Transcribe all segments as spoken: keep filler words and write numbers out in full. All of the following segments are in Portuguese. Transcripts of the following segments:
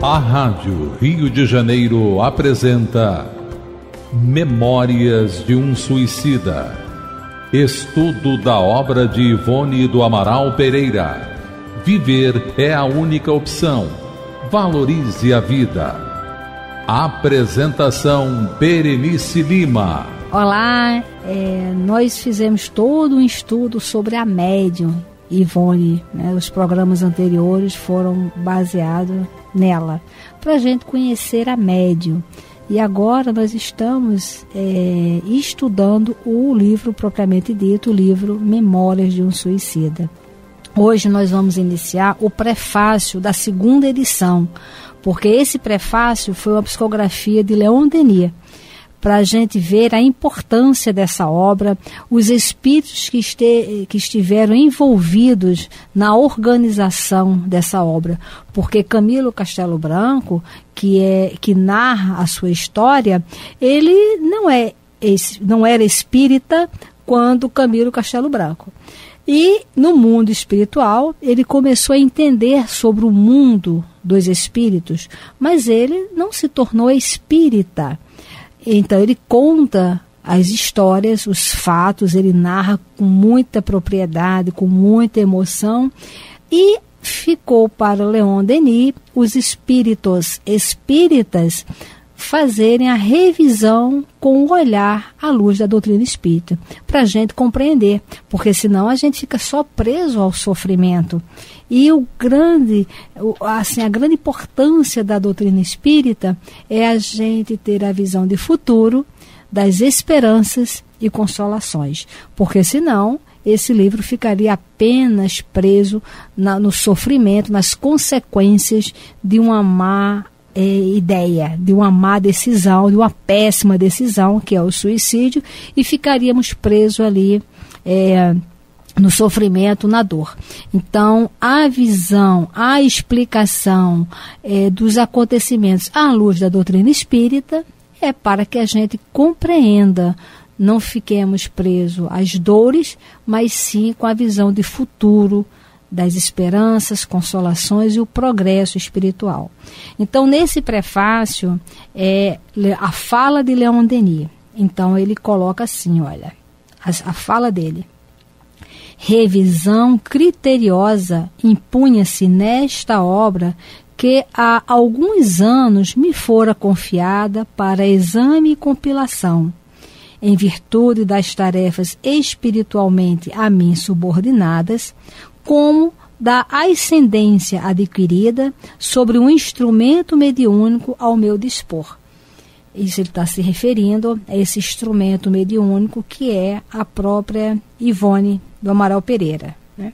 A Rádio Rio de Janeiro apresenta Memórias de um Suicida. Estudo da obra de Ivone do Amaral Pereira. Viver é a única opção. Valorize a vida. Apresentação Berenice Lima. Olá, é, nós fizemos todo um estudo sobre a médium Ivone, né? Os programas anteriores foram baseados nela, para a gente conhecer a médium. E agora nós estamos é, estudando o livro propriamente dito, o livro Memórias de um Suicida. Hoje nós vamos iniciar o prefácio da segunda edição, porque esse prefácio foi uma psicografia de Leon Denis, para a gente ver a importância dessa obra, os espíritos que, este, que estiveram envolvidos na organização dessa obra. Porque Camilo Castelo Branco, que, é, que narra a sua história, ele não, é, não era espírita quando Camilo Castelo Branco. E no mundo espiritual, ele começou a entender sobre o mundo dos espíritos, mas ele não se tornou espírita. Então ele conta as histórias, os fatos, ele narra com muita propriedade, com muita emoção, e ficou para Leon Denis os espíritos espíritas fazerem a revisão com o olhar à luz da doutrina espírita, para a gente compreender, porque senão a gente fica só preso ao sofrimento. E o grande, assim, a grande importância da doutrina espírita é a gente ter a visão de futuro, das esperanças e consolações, porque senão esse livro ficaria apenas preso na, no sofrimento, nas consequências de uma má É, ideia, de uma má decisão, de uma péssima decisão, que é o suicídio, e ficaríamos presos ali é, no sofrimento, na dor. Então, a visão, a explicação é, dos acontecimentos à luz da doutrina espírita é para que a gente compreenda, não fiquemos presos às dores, mas sim com a visão de futuro, das esperanças, consolações e o progresso espiritual. Então, nesse prefácio, é a fala de Leon Denis. Então, ele coloca assim, olha, a, a fala dele. Revisão criteriosa impunha-se nesta obra que há alguns anos me fora confiada para exame e compilação, em virtude das tarefas espiritualmente a mim subordinadas, como da ascendência adquirida sobre um instrumento mediúnico ao meu dispor. Isso ele está se referindo a esse instrumento mediúnico que é a própria Ivone do Amaral Pereira, né?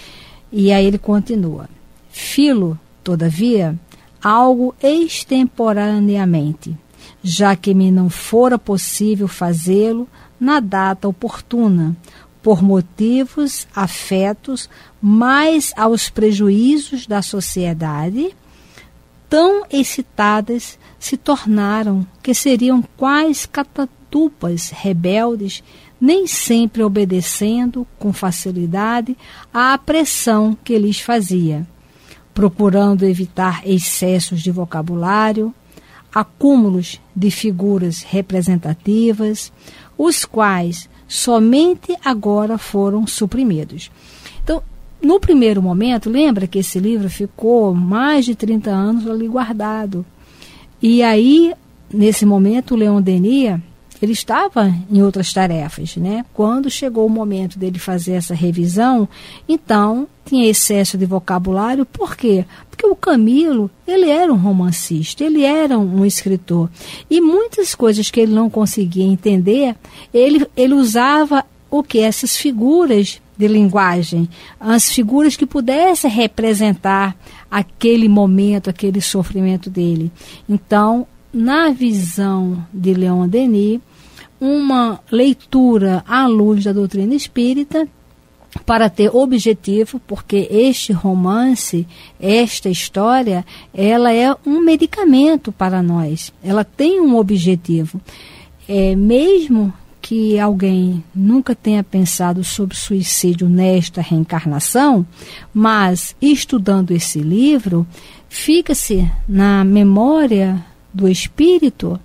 E aí ele continua. Filo, todavia, algo extemporaneamente, já que me não fora possível fazê-lo na data oportuna, por motivos afetos mais aos prejuízos da sociedade, tão excitadas se tornaram que seriam quais catatupas rebeldes, nem sempre obedecendo com facilidade à pressão que lhes fazia, procurando evitar excessos de vocabulário, acúmulos de figuras representativas, os quais somente agora foram suprimidos. Então, no primeiro momento, lembra que esse livro ficou mais de trinta anos ali guardado. E aí, nesse momento, o Leon Denis, ele estava em outras tarefas, né? Quando chegou o momento dele fazer essa revisão, então tinha excesso de vocabulário. Por quê? Porque o Camilo, ele era um romancista, ele era um, um escritor. E muitas coisas que ele não conseguia entender, ele, ele usava o que? Essas figuras de linguagem, as figuras que pudessem representar aquele momento, aquele sofrimento dele. Então, na visão de Leon Denis, uma leitura à luz da doutrina espírita para ter objetivo, porque este romance, esta história, ela é um medicamento para nós, ela tem um objetivo. É, mesmo que alguém nunca tenha pensado sobre suicídio nesta reencarnação, mas estudando esse livro, fica-se na memória do espírito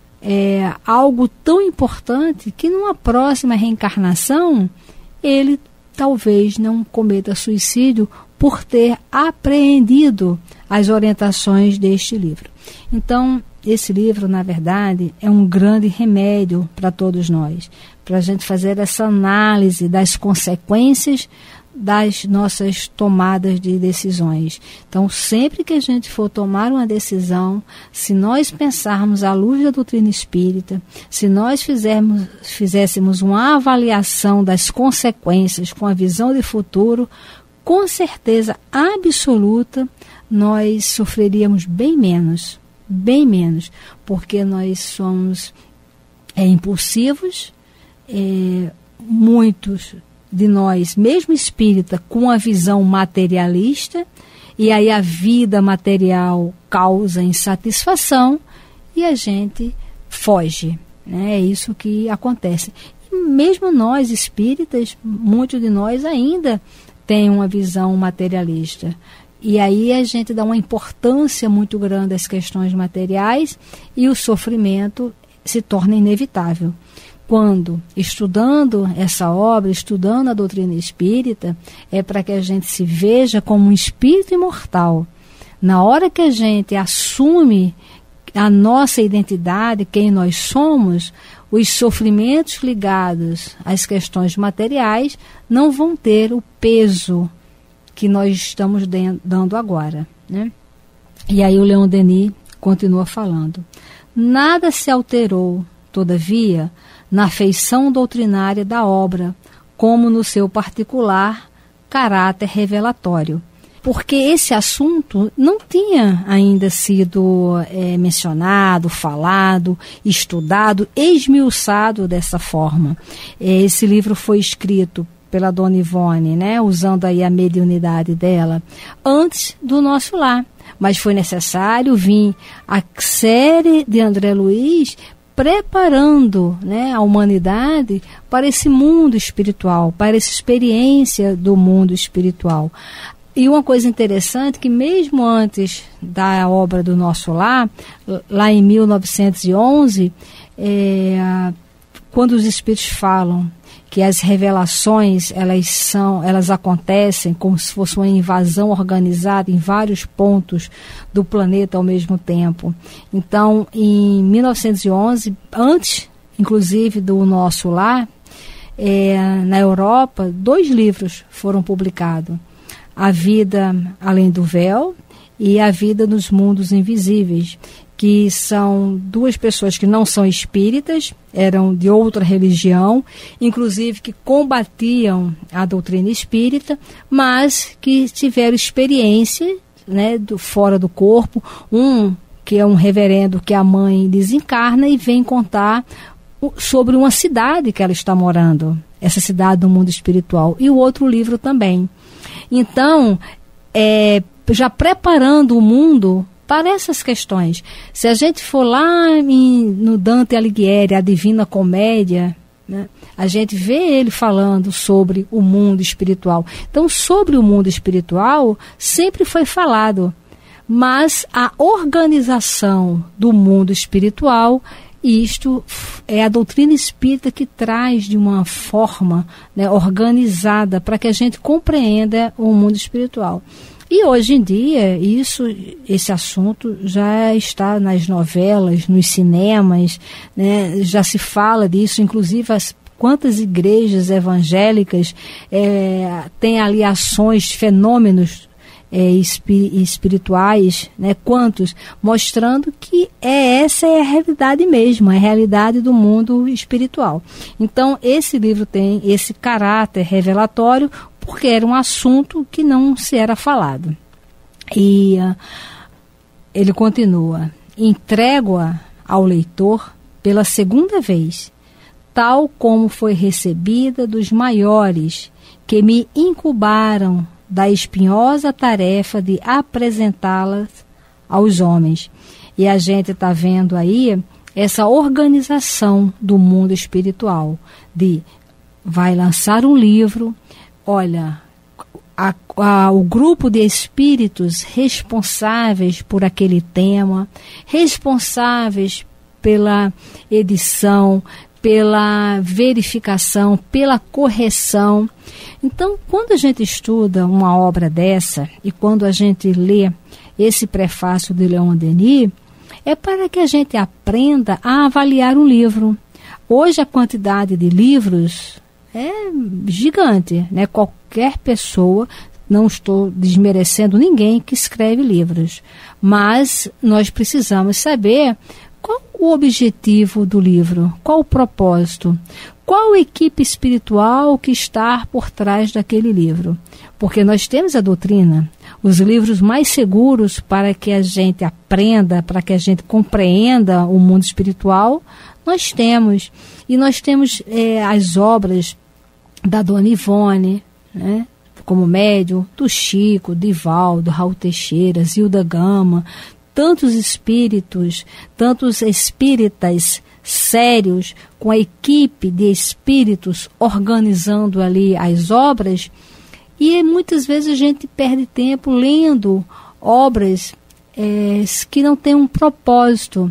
é, algo tão importante que numa próxima reencarnação ele talvez não cometa suicídio por ter apreendido as orientações deste livro. Então, esse livro, na verdade, é um grande remédio para todos nós, para a gente fazer essa análise das consequências das nossas tomadas de decisões. Então, sempre que a gente for tomar uma decisão, se nós pensarmos à luz da doutrina espírita, se nós fizermos, fizéssemos uma avaliação das consequências com a visão de futuro, com certeza absoluta, nós sofreríamos bem menos, bem menos, porque nós somos é, impulsivos, é, muitos de nós, mesmo espírita, com a visão materialista, e aí a vida material causa insatisfação e a gente foge, né? É isso que acontece. E mesmo nós espíritas, muitos de nós ainda têm uma visão materialista. E aí a gente dá uma importância muito grande às questões materiais e o sofrimento se torna inevitável. Quando, estudando essa obra, estudando a doutrina espírita, é para que a gente se veja como um espírito imortal. Na hora que a gente assume a nossa identidade, quem nós somos, os sofrimentos ligados às questões materiais não vão ter o peso que nós estamos dando agora, né? E aí o Leon Denis continua falando. Nada se alterou, todavia, na feição doutrinária da obra, como no seu particular caráter revelatório. Porque esse assunto não tinha ainda sido é, mencionado, falado, estudado, esmiuçado dessa forma. Esse livro foi escrito pela Dona Ivone, né, usando aí a mediunidade dela, antes do nosso lar. Mas foi necessário vir a série de André Luiz preparando, né, a humanidade para esse mundo espiritual, para essa experiência do mundo espiritual. E uma coisa interessante, que mesmo antes da obra do Nosso Lar, lá em mil novecentos e onze, é, quando os espíritos falam que as revelações elas são, elas acontecem como se fosse uma invasão organizada em vários pontos do planeta ao mesmo tempo. Então, em mil novecentos e onze, antes, inclusive, do Nosso Lar, é, na Europa, dois livros foram publicados. A Vida Além do Véu e A Vida nos Mundos Invisíveis, que são duas pessoas que não são espíritas, eram de outra religião, inclusive que combatiam a doutrina espírita, mas que tiveram experiência, né, do, fora do corpo. Um que é um reverendo que a mãe desencarna e vem contar sobre uma cidade que ela está morando, essa cidade do mundo espiritual, e o outro livro também. Então, é, já preparando o mundo para essas questões. Se a gente for lá em, no Dante Alighieri, a Divina Comédia, né, a gente vê ele falando sobre o mundo espiritual. Então, sobre o mundo espiritual, sempre foi falado. Mas a organização do mundo espiritual, isto é a doutrina espírita que traz de uma forma, né, organizada para que a gente compreenda o mundo espiritual. E hoje em dia, isso, esse assunto já está nas novelas, nos cinemas, né, já se fala disso, inclusive as, quantas igrejas evangélicas é, têm ali ações, fenômenos é, espi, espirituais, né, quantos, mostrando que é, essa é a realidade mesmo, a realidade do mundo espiritual. Então, esse livro tem esse caráter revelatório, porque era um assunto que não se era falado. E uh, ele continua, entrego-a ao leitor pela segunda vez, tal como foi recebida dos maiores que me incubaram da espinhosa tarefa de apresentá-las aos homens. E a gente está vendo aí essa organização do mundo espiritual, de vai lançar um livro, olha, a, a, o grupo de espíritos responsáveis por aquele tema, responsáveis pela edição, pela verificação, pela correção. Então, quando a gente estuda uma obra dessa e quando a gente lê esse prefácio de Leon Denis, é para que a gente aprenda a avaliar um livro. Hoje a quantidade de livros é gigante, né? Qualquer pessoa, não estou desmerecendo ninguém que escreve livros, mas nós precisamos saber qual o objetivo do livro, qual o propósito, qual a equipe espiritual que está por trás daquele livro. Porque nós temos a doutrina, os livros mais seguros para que a gente aprenda, para que a gente compreenda o mundo espiritual, nós temos. E nós temos é, as obras da Dona Ivone, né, como médium, do Chico, Divaldo, Raul Teixeira, Zilda Gama, tantos espíritos, tantos espíritas sérios, com a equipe de espíritos organizando ali as obras, e muitas vezes a gente perde tempo lendo obras é, que não têm um propósito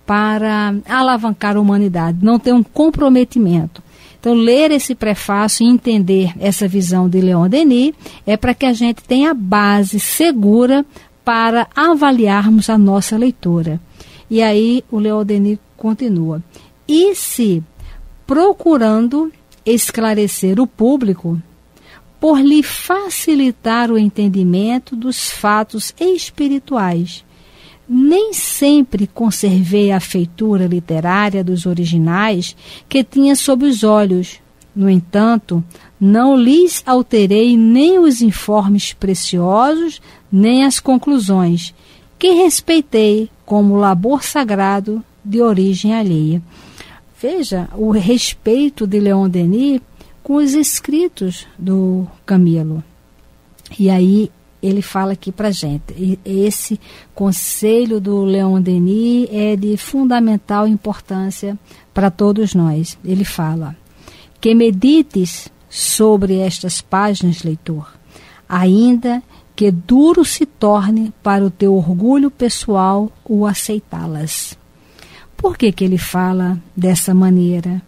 para alavancar a humanidade, não tem um comprometimento. Então, ler esse prefácio e entender essa visão de Leon Denis é para que a gente tenha a base segura para avaliarmos a nossa leitura. E aí o Leon Denis continua. E se, procurando esclarecer o público, por lhe facilitar o entendimento dos fatos espirituais, nem sempre conservei a feitura literária dos originais que tinha sob os olhos. No entanto, não lhes alterei nem os informes preciosos, nem as conclusões, que respeitei como labor sagrado de origem alheia. Veja o respeito de Leon Denis com os escritos do Camilo. E aí ele fala aqui para a gente, esse conselho do Leon Denis é de fundamental importância para todos nós. Ele fala, que medites sobre estas páginas, leitor, ainda que duro se torne para o teu orgulho pessoal o aceitá-las. Por que que ele fala dessa maneira?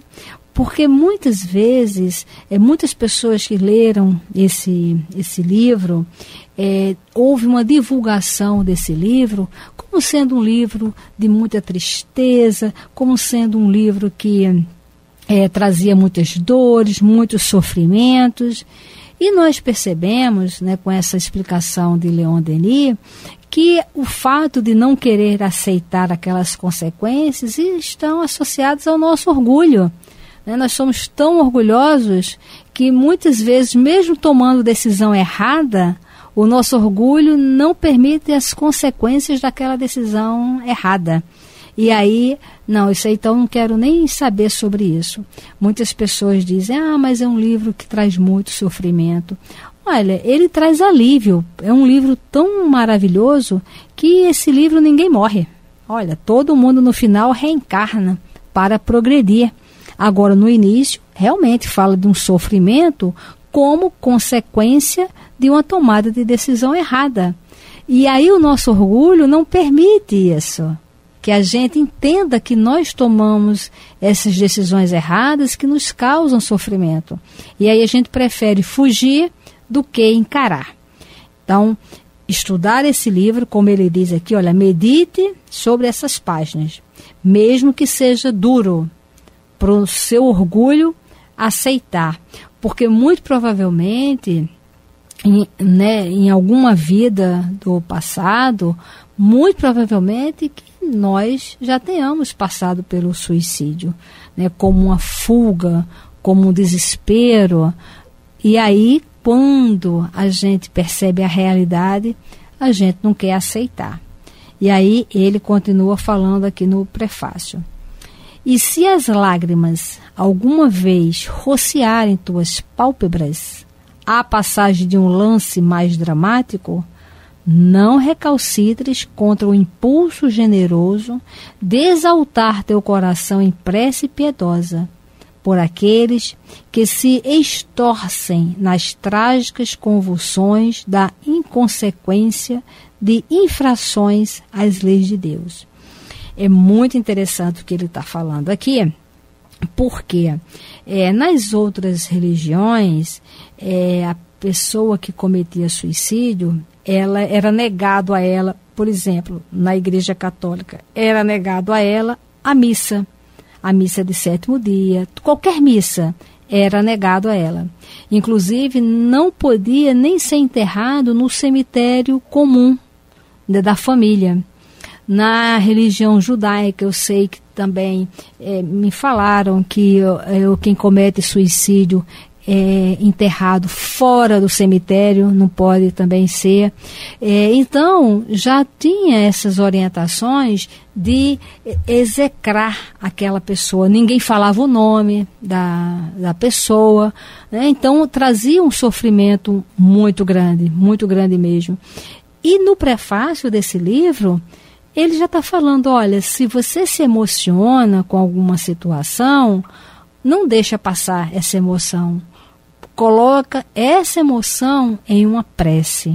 Porque muitas vezes, é, muitas pessoas que leram esse, esse livro, é, houve uma divulgação desse livro como sendo um livro de muita tristeza, como sendo um livro que é, trazia muitas dores, muitos sofrimentos. E nós percebemos, né, com essa explicação de Leon Denis, que o fato de não querer aceitar aquelas consequências estão associados ao nosso orgulho. Né? Nós somos tão orgulhosos que muitas vezes, mesmo tomando decisão errada, o nosso orgulho não permite as consequências daquela decisão errada. E aí, não, isso aí então não quero nem saber sobre isso. Muitas pessoas dizem, ah, mas é um livro que traz muito sofrimento. Olha, ele traz alívio. É um livro tão maravilhoso que esse livro ninguém morre. Olha, todo mundo no final reencarna para progredir. Agora, no início, realmente fala de um sofrimento como consequência de uma tomada de decisão errada. E aí o nosso orgulho não permite isso. Que a gente entenda que nós tomamos essas decisões erradas que nos causam sofrimento. E aí a gente prefere fugir do que encarar. Então, estudar esse livro, como ele diz aqui, olha, medite sobre essas páginas, mesmo que seja duro, para o seu orgulho aceitar. Porque muito provavelmente, em, né, em alguma vida do passado, muito provavelmente que nós já tenhamos passado pelo suicídio, né, como uma fuga, como um desespero. E aí, quando a gente percebe a realidade, a gente não quer aceitar. E aí ele continua falando aqui no prefácio. E se as lágrimas alguma vez rociarem tuas pálpebras à passagem de um lance mais dramático, não recalcitres contra o impulso generoso de exaltar teu coração em prece piedosa por aqueles que se estorcem nas trágicas convulsões da inconsequência de infrações às leis de Deus. É muito interessante o que ele está falando aqui, porque é, nas outras religiões, é, a pessoa que cometia suicídio, ela era negado a ela, por exemplo, na Igreja Católica, era negado a ela a missa, a missa de sétimo dia, qualquer missa era negado a ela. Inclusive, não podia nem ser enterrado no cemitério comum da, da família. Na religião judaica, eu sei que também é, me falaram que eu, quem comete suicídio é enterrado fora do cemitério, não pode também ser. É, então, já tinha essas orientações de execrar aquela pessoa. Ninguém falava o nome da, da pessoa, né? Então, trazia um sofrimento muito grande, muito grande mesmo. E no prefácio desse livro, ele já está falando, olha, se você se emociona com alguma situação, não deixa passar essa emoção. Coloca essa emoção em uma prece.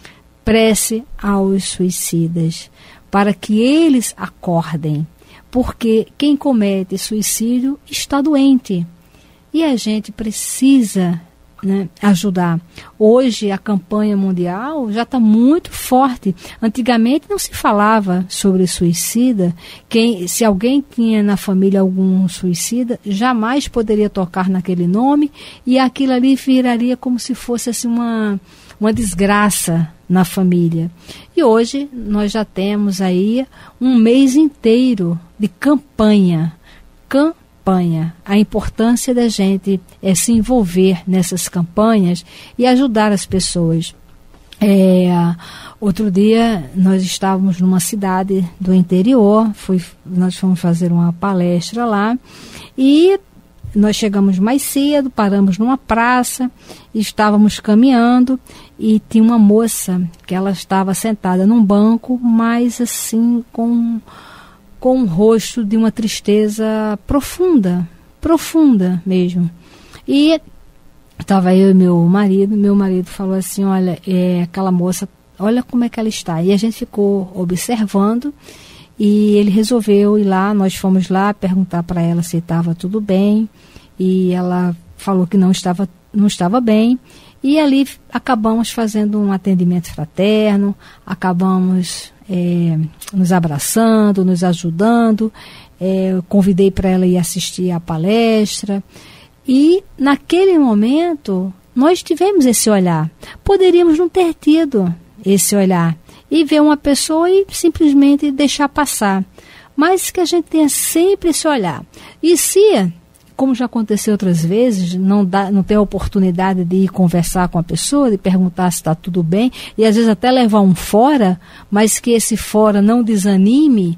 Prece aos suicidas, para que eles acordem. Porque quem comete suicídio está doente. E a gente precisa, né, ajudar. Hoje a campanha mundial já está muito forte. Antigamente não se falava sobre suicida. Quem, se alguém tinha na família algum suicida, jamais poderia tocar naquele nome e aquilo ali viraria como se fosse assim, uma, uma desgraça na família. E hoje nós já temos aí um mês inteiro de campanha. Campanha. Campanha, a importância da gente é se envolver nessas campanhas e ajudar as pessoas. É, outro dia nós estávamos numa cidade do interior, fui, nós fomos fazer uma palestra lá e nós chegamos mais cedo, paramos numa praça, estávamos caminhando e tinha uma moça que ela estava sentada num banco, mas assim com... com um rosto de uma tristeza profunda, profunda mesmo. E estava eu e meu marido, meu marido falou assim, olha, é, aquela moça, olha como é que ela está. E a gente ficou observando e ele resolveu ir lá, nós fomos lá perguntar para ela se estava tudo bem e ela falou que não estava, não estava bem. E ali acabamos fazendo um atendimento fraterno, acabamos é, nos abraçando, nos ajudando. É, eu convidei para ela ir assistir a palestra. E naquele momento nós tivemos esse olhar. Poderíamos não ter tido esse olhar e ver uma pessoa e simplesmente deixar passar. Mas que a gente tenha sempre esse olhar. E se... como já aconteceu outras vezes, não, dá, não tem a oportunidade de ir conversar com a pessoa, de perguntar se está tudo bem, e às vezes até levar um fora, mas que esse fora não desanime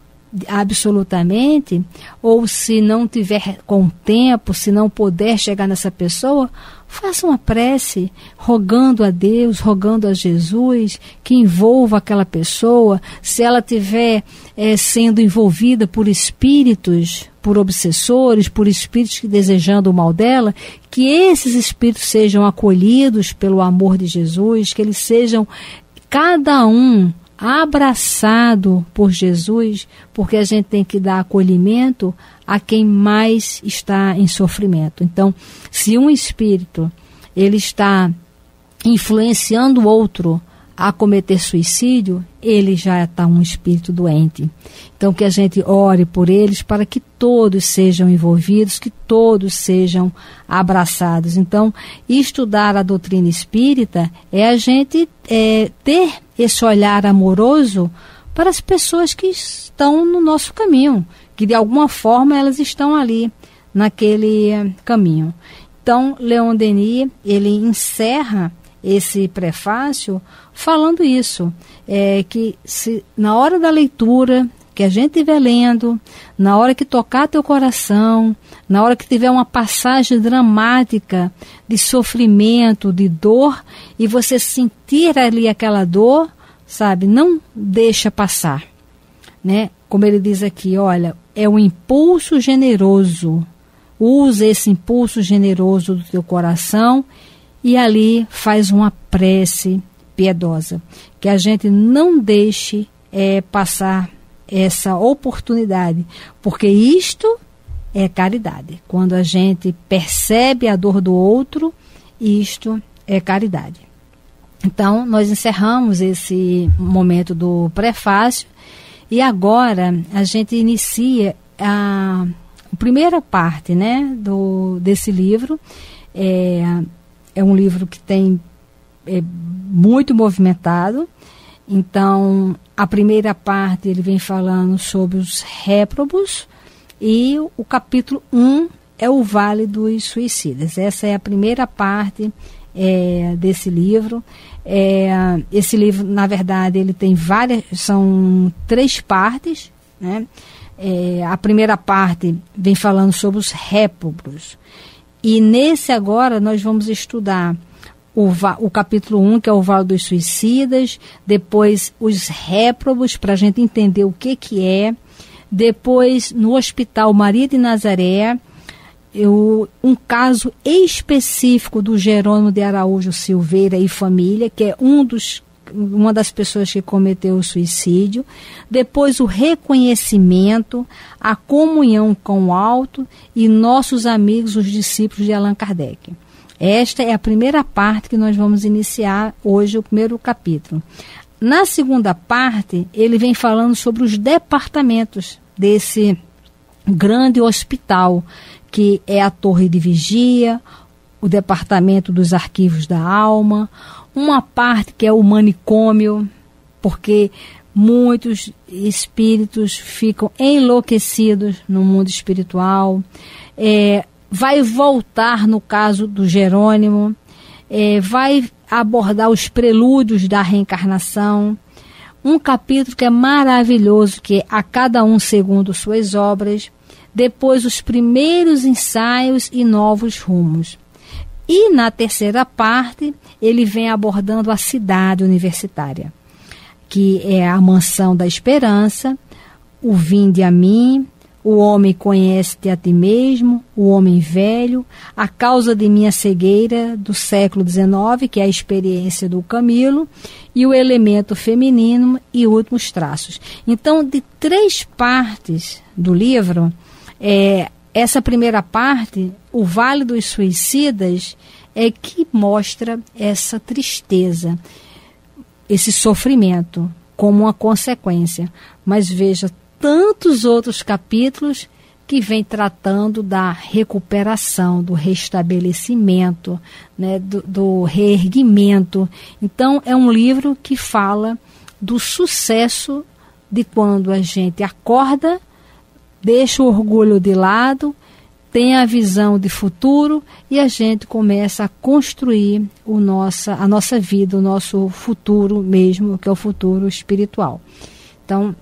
absolutamente, ou se não tiver com tempo, se não puder chegar nessa pessoa, faça uma prece, rogando a Deus, rogando a Jesus, que envolva aquela pessoa. Se ela estiver é, sendo envolvida por espíritos, por obsessores, por espíritos que desejando o mal dela, que esses espíritos sejam acolhidos pelo amor de Jesus, que eles sejam, cada um, abraçado por Jesus, porque a gente tem que dar acolhimento a quem mais está em sofrimento. Então, se um espírito ele está influenciando o outro a cometer suicídio, ele já está um espírito doente. Então, que a gente ore por eles para que todos sejam envolvidos, que todos sejam abraçados. Então, estudar a doutrina espírita é a gente é, ter esse olhar amoroso para as pessoas que estão no nosso caminho, que de alguma forma elas estão ali, naquele é, caminho. Então, Leon Denis, ele encerra esse prefácio falando isso, é, que se, na hora da leitura que a gente estiver lendo, na hora que tocar teu coração, na hora que tiver uma passagem dramática de sofrimento, de dor, e você sentir ali aquela dor, sabe, não deixa passar, né? Como ele diz aqui, olha, é um impulso generoso. Usa esse impulso generoso do teu coração e ali faz uma prece piedosa. Que a gente não deixe é, passar essa oportunidade, porque isto é caridade. Quando a gente percebe a dor do outro, isto é caridade. Então, nós encerramos esse momento do prefácio e agora a gente inicia a... A primeira parte, né, do, desse livro é, é um livro que tem é, muito movimentado. Então, a primeira parte ele vem falando sobre os réprobos e o capítulo um é o Vale dos Suicidas. Essa é a primeira parte é, desse livro. É, esse livro, na verdade, ele tem várias, são três partes, né? É, a primeira parte vem falando sobre os réprobos. E nesse agora nós vamos estudar o, o capítulo um, que é o Vale dos Suicidas, depois os réprobos, para a gente entender o que, que é. Depois, no Hospital Maria de Nazaré, eu, um caso específico do Jerônimo de Araújo Silveira e família, que é um dos uma das pessoas que cometeu o suicídio, depois o reconhecimento, a comunhão com o alto e nossos amigos, os discípulos de Allan Kardec. Esta é a primeira parte que nós vamos iniciar hoje, o primeiro capítulo. Na segunda parte, ele vem falando sobre os departamentos desse grande hospital, que é a Torre de Vigia, o departamento dos arquivos da alma, uma parte que é o manicômio, porque muitos espíritos ficam enlouquecidos no mundo espiritual. É, vai voltar no caso do Jerônimo, é, vai abordar os prelúdios da reencarnação. Um capítulo que é maravilhoso, que é A Cada Um Segundo Suas Obras. Depois os primeiros ensaios e novos rumos. E na terceira parte, ele vem abordando a cidade universitária, que é a mansão da esperança, o vinde a mim, o homem conhece-te a ti mesmo, o homem velho, a causa de minha cegueira do século dezenove, que é a experiência do Camilo, e o elemento feminino e últimos traços. Então, de três partes do livro, é, essa primeira parte, o Vale dos Suicidas, é que mostra essa tristeza, esse sofrimento como uma consequência. Mas veja, tantos outros capítulos que vem tratando da recuperação, do restabelecimento, né, do, do reerguimento. Então, é um livro que fala do sucesso de quando a gente acorda, deixa o orgulho de lado, tem a visão de futuro e a gente começa a construir o nossa, a nossa vida, o nosso futuro mesmo, que é o futuro espiritual. Então,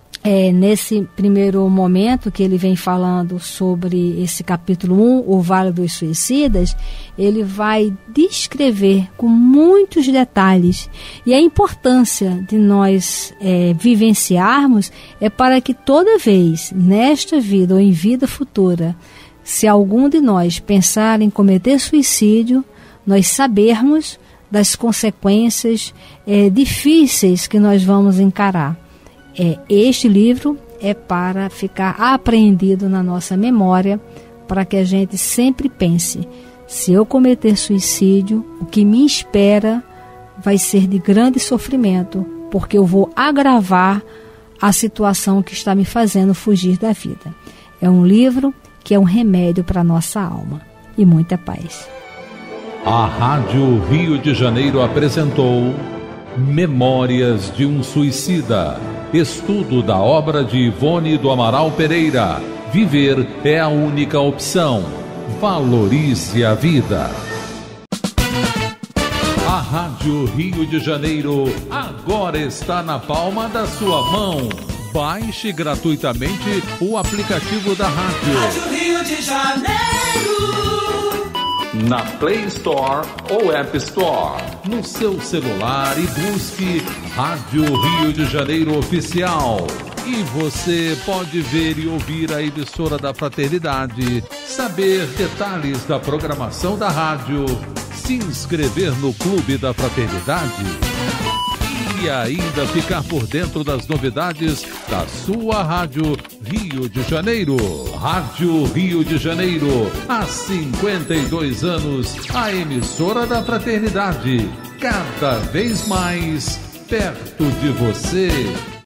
é, nesse primeiro momento que ele vem falando sobre esse capítulo um, o Vale dos Suicidas, ele vai descrever com muitos detalhes. E a importância de nós é, vivenciarmos é para que toda vez, nesta vida ou em vida futura, se algum de nós pensar em cometer suicídio, nós sabermos das consequências é, difíceis que nós vamos encarar. É, este livro é para ficar apreendido na nossa memória, para que a gente sempre pense, se eu cometer suicídio, o que me espera vai ser de grande sofrimento, porque eu vou agravar a situação que está me fazendo fugir da vida. É um livro que é um remédio para a nossa alma. E muita paz. A Rádio Rio de Janeiro apresentou Memórias de um Suicida, estudo da obra de Ivone do Amaral Pereira. Viver é a única opção. Valorize a vida. A Rádio Rio de Janeiro agora está na palma da sua mão. Baixe gratuitamente o aplicativo da rádio. Rádio Rio de Janeiro. na Play Store ou App Store, no seu celular, e busque Rádio Rio de Janeiro Oficial. E você pode ver e ouvir a emissora da Fraternidade, saber detalhes da programação da rádio, se inscrever no Clube da Fraternidade e ainda ficar por dentro das novidades da sua Rádio Rio de Janeiro. Rádio Rio de Janeiro, há cinquenta e dois anos, a emissora da Fraternidade, cada vez mais perto de você.